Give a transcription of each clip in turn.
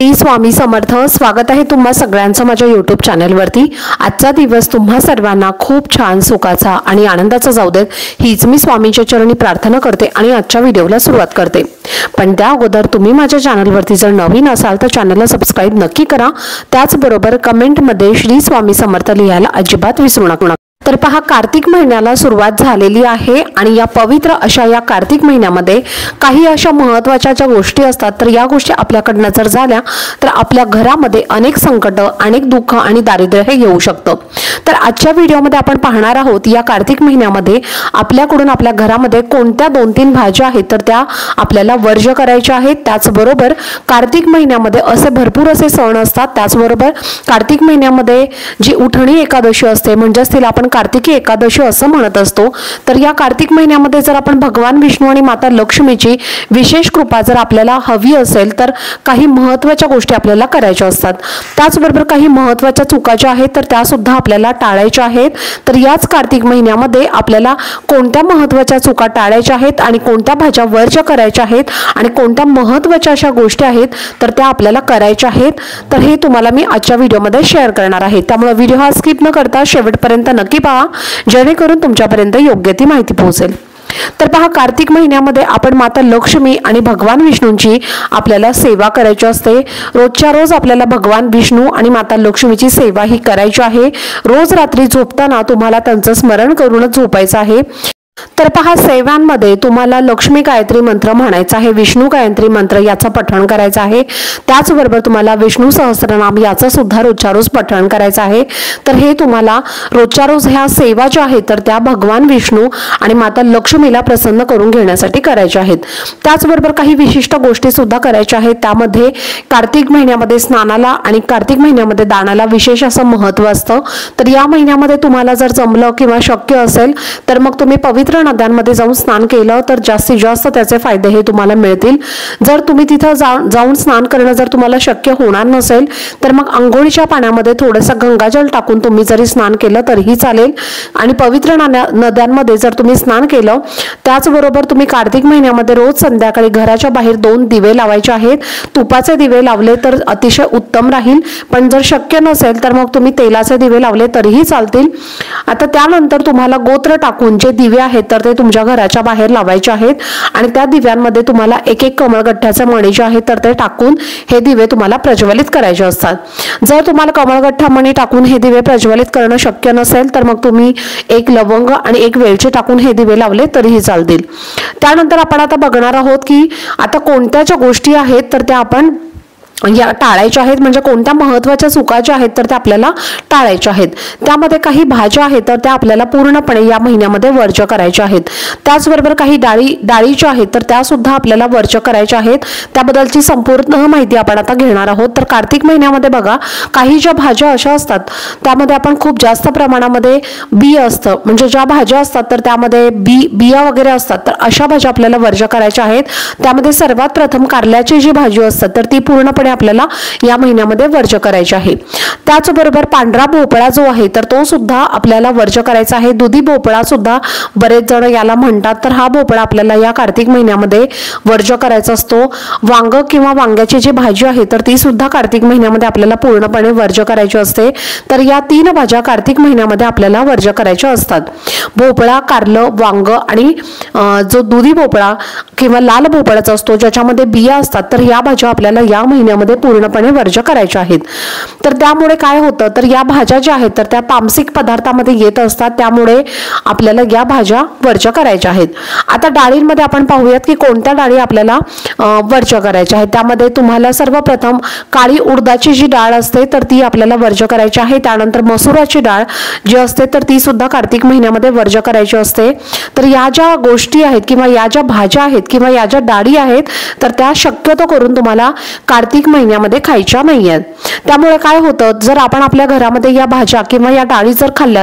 श्री स्वामी समर्थ। स्वागत आहे तुम्हा सगळ्यांचं माझ्या YouTube चॅनलवरती। आजचा दिवस तुम्हा सर्वांना खूप छान सुखाचा आणि आनंदाचा जाऊ देत हीच मी स्वामींच्या चरणी प्रार्थना करते आणि आजच्या व्हिडिओला सुरुवात करते। पण त्या अगोदर तुम्ही माझ्या चॅनलवरती जर नवीन असाल तर चॅनलला सबस्क्राइब नक्की करा। त्याचबरोबर कमेंटमध्ये श्री स्वामी समर्थ लिहायला अजिबात विसरू नका। तर पहा, कार्तिक महिन्याला सुरुवात झालेली आहे आणि या पवित्र अशा या कार्तिक महिन्यामध्ये काही अशा महत्त्वाच्या ज्या गोष्टी असतात तर या गोष्टी आपल्याकडनं जर झाल्या तर आपल्या घरामध्ये अनेक संकट, अनेक दुःख आणि दारिद्र्य हे येऊ शकतं। तर आजच्या व्हिडिओमध्ये आपण पाहणार आहोत या कार्तिक महिन्यामध्ये आपल्याकडून आपल्या घरामध्ये कोणत्या 2-3 भाज्या आहेत तर त्या आपल्याला वर्ज्य करायच्या आहेत। त्याचबरोबर कार्तिक महिन्यामध्ये असे भरपूर असे सण असतात। त्याचबरोबर कार्तिक महिन्यामध्ये जी उठणी एकादशी असते म्हणजेच तिला आपण कार्तिकी एकादशी असं म्हणत असतो। तर या कार्तिक महिन्यामध्ये जर आपण भगवान विष्णू आणि माता लक्ष्मीची विशेष कृपा जर आपल्याला हवी असेल तर काही महत्त्वाच्या गोष्टी आपल्याला करायच्या असतात। त्याचबरोबर काही महत्त्वाच्या चुका ज्या आहेत तर त्या सुद्धा आपल्याला टाळायच्या आहेत। तर याच कार्तिक महिन्यामध्ये आपल्याला कोणत्या महत्त्वाच्या चुका टाळायच्या आहेत आणि कोणत्या भाज्या वर्ज्य करायच्या आहेत आणि कोणत्या महत्त्वाच्या अशा गोष्टी आहेत तर त्या आपल्याला करायच्या आहेत। तर हे तुम्हाला मी आजच्या व्हिडिओमध्ये शेअर करणार आहे। त्यामुळे व्हिडिओ हा स्किप न करता शेवटपर्यंत नक्की पहा, जेणेकरून तुमच्यापर्यंत योग्य ती माहिती पोहोचेल। तर पहा, कार्तिक महिन्यामध्ये आपण माता लक्ष्मी आणि भगवान विष्णूंची आपल्याला सेवा करायची असते। रोजच्या रोज आपल्याला भगवान विष्णू आणि माता लक्ष्मीची सेवा ही करायची आहे। रोज रात्री झोपताना तुम्हाला त्यांचं स्मरण करूनच झोपायचं आहे। तर पहा, सेवांमध्ये तुम्हाला लक्ष्मी गायत्री मंत्र म्हणायचा आहे, विष्णू गायत्री मंत्र याचं पठण करायचं आहे। त्याचबरोबर तुम्हाला विष्णू सहस्त्रनाम याचं सुद्धा रोजच्या रोज पठण करायचं आहे। तर हे तुम्हाला रोजच्या रोज ह्या सेवा ज्या आहेत तर त्या भगवान विष्णू आणि माता लक्ष्मीला प्रसन्न करून घेण्यासाठी करायच्या आहेत। त्याचबरोबर काही विशिष्ट गोष्टी सुद्धा करायच्या आहेत। त्यामध्ये कार्तिक महिन्यामध्ये स्नानाला आणि कार्तिक महिन्यामध्ये दानाला विशेष असं महत्त्व असतं। तर या महिन्यामध्ये तुम्हाला जर जमलं किंवा शक्य असेल तर मग तुम्ही पवित्र नद्यांमध्ये जाऊन स्नान केलं तर जास्तीत जास्त त्याचे फायदे हे तुम्हाला मिळतील। जर तुम्ही तिथं जाऊन स्नान करणं जर तुम्हाला शक्य होणार नसेल तर मग अंघोळीच्या पाण्यामध्ये थोडंसं गंगाजल टाकून तुम्ही जरी स्नान केलं तरीही चालेल। आणि पवित्र नद्यांमध्ये जर तुम्ही स्नान केलं, त्याचबरोबर तुम्ही कार्तिक महिन्यामध्ये रोज संध्याकाळी घराच्या बाहेर 2 दिवे लावायचे आहेत। तुपाचे दिवे लावले तर अतिशय उत्तम राहील, पण जर शक्य नसेल तर मग तुम्ही तेलाचे दिवे लावले तरीही चालतील। आता त्यानंतर तुम्हाला गोत्र टाकून जे दिवे आहेत तर ते तुमच्या घराच्या बाहेर लावायचे आहेत आणि त्या दिव्यांमध्ये तुम्हाला एक कमळगठ्ठ्याचे मणी जे आहेत तर ते टाकून हे दिवे तुम्हाला प्रज्वलित करायचे असतात। जर तुम्हाला कमळगठ्ठा मणी टाकून हे दिवे प्रज्वलित करणं शक्य नसेल तर मग तुम्ही 1 लवंग आणि 1 वेलची टाकून हे दिवे लावले तरीही चालतील। त्यानंतर आपण आता बघणार आहोत की आता कोणत्या ज्या गोष्टी आहेत तर त्या आपण या टाळायच्या आहेत, म्हणजे कोणत्या महत्त्वाच्या चुका ज्या आहेत तर त्या आपल्याला टाळायच्या आहेत। त्यामध्ये काही भाज्या आहेत तर त्या आपल्याला पूर्णपणे या महिन्यामध्ये वर्ज्य करायच्या आहेत। त्याचबरोबर काही डाळी ज्या आहेत तर त्या सुद्धा आपल्याला वर्ज्य करायच्या आहेत। त्याबद्दलची संपूर्ण माहिती आपण आता घेणार आहोत। तर कार्तिक महिन्यामध्ये बघा, काही ज्या भाज्या अशा असतात त्यामध्ये आपण खूप जास्त प्रमाणामध्ये बी असतं, म्हणजे ज्या भाज्या असतात तर त्यामध्ये बिया वगैरे असतात, तर अशा भाज्या आपल्याला वर्ज्य करायच्या आहेत। त्यामध्ये सर्वात प्रथम कारल्याची जी भाजी असतात तर ती पूर्णपणे आपल्याला या महिन्यामध्ये वर्ज्य करायचे आहे। त्याचबरोबर पांढरा भोपळा जो आहे तर तो सुद्धा आपल्याला वर्ज्य करायचा आहे। दुधी भोपळा सुद्धा बरेच जण याला म्हणतात, तर हा भोपळा आपल्याला या कार्तिक महिन्यामध्ये वर्ज्य करायचा असतो। वांग किंवा वांग्याची जी भाजी आहे तर ती सुद्धा कार्तिक महिन्यामध्ये आपल्याला पूर्णपणे वर्ज्य करायची असते। तर या 3 भाज्या कार्तिक महिन्यामध्ये आपल्याला वर्ज्य करायच्या असतात। भोपळा, कारलं, वांग आणि जो दुधी भोपळा किंवा लाल भोपळाचा असतो ज्याच्यामध्ये बिया असतात तर या भाज्या आपल्याला या महिन्यामध्ये पूर्णपणे वर्ज्य करायच्या आहेत। तर त्यामुळे काय होतं तर या भाज्या ज्या आहेत तर त्या तामसिक पदार्थामध्ये येत असतात, त्यामुळे आपल्याला या भाज्या वर्ज्य करायच्या आहेत। आता डाळींमध्ये आपण पाहूयात की कोणत्या डाळी आपल्याला वर्ज्य करायच्या आहेत। त्यामध्ये तुम्हाला सर्वप्रथम काळी उडदाची जी डाळ असते तर ती आपल्याला वर्ज्य करायची आहे। त्यानंतर मसुराची डाळ जी असते तर ती सुद्धा कार्तिक महिन्यामध्ये वर्ज्य करायची असते। तर या ज्या गोष्टी आहेत किंवा या ज्या भाज्या आहेत किंवा या ज्या डाळी आहेत तर त्या शक्यतो करून तुम्हाला कार्तिक महिन्यामध्ये खायच्या नाहीयेत। त्यामुळे काय होतं, जर आपण आपल्या घरामध्ये या भाज्या किंवा या डाळी जर खाल्ल्या तर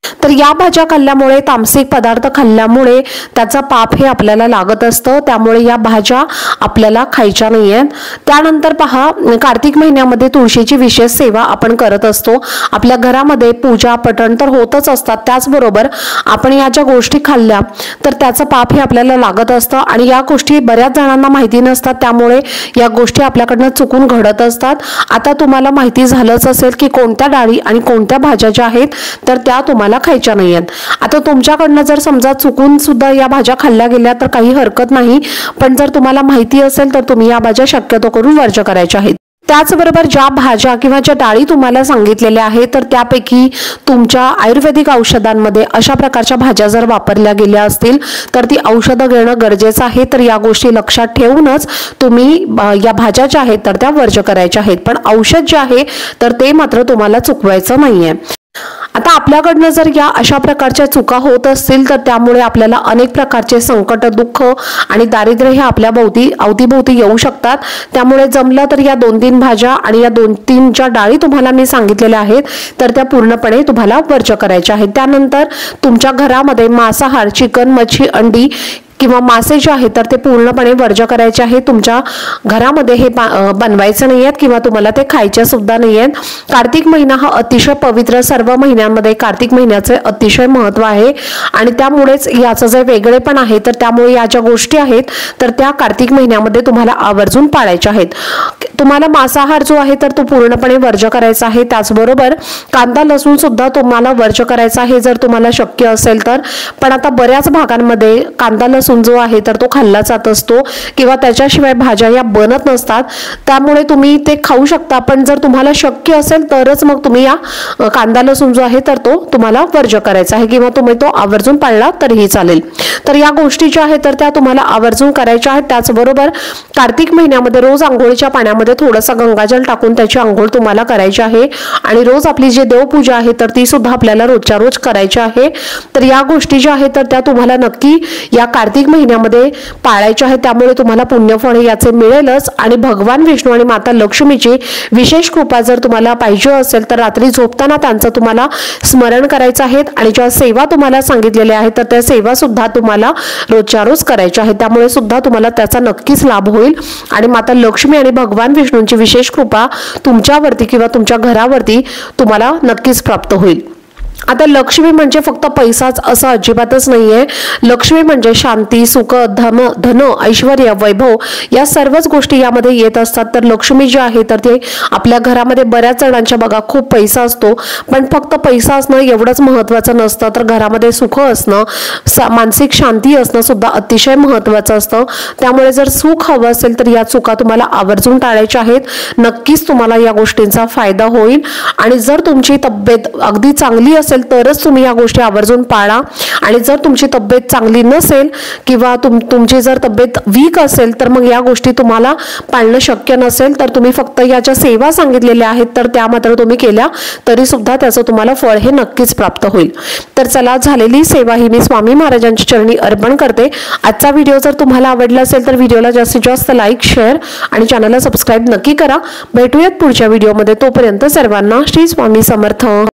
तर या भाज्या खाल्ल्यामुळे, तामसिक पदार्थ खाल्ल्यामुळे त्याचा पाप हे आपल्याला लागत असतं, त्यामुळे या भाज्या आपल्याला खायच्या नाहीयेत। त्यानंतर पहा, कार्तिक महिन्यामध्ये तुळशीची विशेष सेवा आपण करत असतो। आपल्या घरामध्ये पूजा पठण तर होतच असतात, त्याचबरोबर आपण या ज्या गोष्टी खाल्ल्या तर त्याचं पाप हे आपल्याला लागत असतं आणि या गोष्टी बऱ्याच जणांना माहिती नसतात, त्यामुळे या गोष्टी आपल्याकडनं चुकून घडत असतात। आता तुम्हाला माहिती झालंच असेल की कोणत्या डाळी आणि कोणत्या भाज्या ज्या आहेत तर त्या तुम्हाला खायच्या नाहीयेत। आता तुमच्याकडनं जर समजा चुकून सुद्धा या भाज्या खाल्ल्या गेल्या तर काही हरकत नाही, पण जर तुम्हाला माहिती असेल तर तुम्ही या भाज्या शक्यतो करून वर्ज्य करायच्या आहेत। त्याचबरोबर ज्या भाज्या किंवा ज्या डाळी तुम्हाला सांगितलेल्या आहेत तर त्यापैकी तुमच्या आयुर्वेदिक औषधांमध्ये अशा प्रकारच्या भाज्या जर वापरल्या गेल्या असतील तर ती औषधं घेणं गरजेचं आहे। तर या गोष्टी लक्षात ठेवूनच तुम्ही या भाज्या ज्या आहेत तर त्या वर्ज्य करायच्या आहेत, पण औषध जे आहे तर ते मात्र तुम्हाला चुकवायचं नाहीये। आता आपल्याकडनं जर या अशा प्रकारच्या चुका होत असतील तर त्यामुळे आपल्याला अनेक प्रकारचे संकट, दुःख आणि दारिद्र्य हे आपल्या अवतीभोवती येऊ शकतात। त्यामुळे जमलं तर या 2-3 भाज्या आणि या 2-3 ज्या डाळी तुम्हाला मी सांगितलेल्या आहेत तर त्या पूर्णपणे तुम्हाला वर्ज्य करायच्या आहेत। त्यानंतर तुमच्या घरामध्ये मांसाहार, चिकन, मच्छी, अंडी किंवा मासे जे आहेत तर ते पूर्णपणे वर्ज्य करायचे आहे। तुमच्या घरामध्ये हे बनवायचं नाहीयेत किंवा तुम्हाला ते खायचे सुद्धा नाहीयेत। कार्तिक महिना हा अतिशय पवित्र, सर्व महिन्यांमध्ये कार्तिक महिन्याचे अतिशय महत्त्व आहे आणि त्यामुळेच याचं जे वेगळेपण आहे तर त्यामुळे या ज्या गोष्टी आहेत तर त्या कार्तिक महिन्यामध्ये तुम्हाला आवर्जून पाळायच्या आहेत। तुम्हाला मांसाहार जो आहे तर तो पूर्णपणे वर्ज्य करायचा आहे। त्याचबरोबर कांदा, लसूण सुद्धा तुम्हाला वर्ज्य करायचा आहे जर तुम्हाला शक्य असेल तर, पण आता बऱ्याच भागांमध्ये कांदा लसूण जो आहे तर तो खाल्ला जात असतो किंवा त्याच्याशिवाय भाज्या या बनत नसतात, त्यामुळे तुम्ही ते खाऊ शकता, पण जर तुम्हाला शक्य असेल तरच मग तुम्ही या कांदा लसूण जो आहे तर तो तुम्हाला वर्ज्य करायचा आहे किंवा तुम्ही तो आवर्जून पाळला तरीही चालेल। तर या गोष्टी ज्या आहेत तर त्या तुम्हाला आवर्जून करायच्या आहेत। त्याचबरोबर कार्तिक महिन्यामध्ये रोज आंघोळीच्या पाण्यामध्ये थोडासा गंगाजल टाकून त्याची आंघोळ तुम्हाला करायची आहे आणि रोज आपली जी देवपूजा आहे तर ती सुद्धा आपल्याला रोजच्या रोज करायची आहे। तर या गोष्टी ज्या आहेत तर त्या तुम्हाला नक्की या कार्तिक महिन्यामध्ये पाळायच्या आहेत, त्यामुळे तुम्हाला पुण्यफळ याचे मिळेलच आणि भगवान विष्णू आणि माता लक्ष्मीची विशेष कृपा जर तुम्हाला पाहिजे असेल तर रात्री झोपताना त्यांचं तुम्हाला स्मरण करायचं आहे आणि ज्या सेवा तुम्हाला सांगितलेल्या आहेत तर त्या सेवा सुद्धा तुम्हाला रोजच्या रोज करायच्या आहेत, त्यामुळे सुद्धा तुम्हाला त्याचा नक्कीच लाभ होईल आणि माता लक्ष्मी आणि भगवान विष्णूंची विशेष कृपा तुमच्यावरती किंवा तुमच्या घरावरती तुम्हाला नक्कीच प्राप्त होईल। आता लक्ष्मी म्हणजे फक्त पैसाच असं अजिबातच नाहीये। लक्ष्मी म्हणजे शांती, सुख, धन, ऐश्वर्य, वैभव या सर्वच गोष्टी यामध्ये येत असतात। तर लक्ष्मी जी आहे तर ते आपल्या घरामध्ये बऱ्याच जणांच्या बघा खूप पैसा असतो, पण फक्त पैसा असणं एवढंच महत्त्वाचं नसतं, तर घरामध्ये सुख असणं, मानसिक शांती असणं सुद्धा अतिशय महत्त्वाचं असतं। त्यामुळे जर सुख हवं असेल तर या चुका तुम्हाला आवर्जून टाळायच्या आहेत। नक्कीच तुम्हाला या गोष्टींचा फायदा होईल आणि जर तुमची तब्येत अगदी चांगली असेल तरच तुम्ही या गोष्टी आवर्जून पाळा आणि जर तुमची तब्येत चांगली नसेल किंवा तुमची जर तब्येत वीक असेल तर मग या गोष्टी तुम्हाला पाळणं शक्य नसेल, तर तुम्ही फक्त याच्या सेवा सांगितलेल्या आहेत तर त्या मात्र तुम्ही केल्या तरी सुद्धा त्याचं तुम्हाला फळ हे नक्कीच प्राप्त होईल। तर चला, झालेली सेवा ही मी स्वामी महाराजांच्या चरणी अर्पण करते। आजचा व्हिडिओ जर तुम्हाला आवडला असेल तर व्हिडिओला जास्तीत जास्त लाईक, शेअर आणि चॅनलला सबस्क्राईब नक्की करा। भेटूयात पुढच्या व्हिडिओमध्ये, तोपर्यंत सर्वांना श्री स्वामी समर्थ।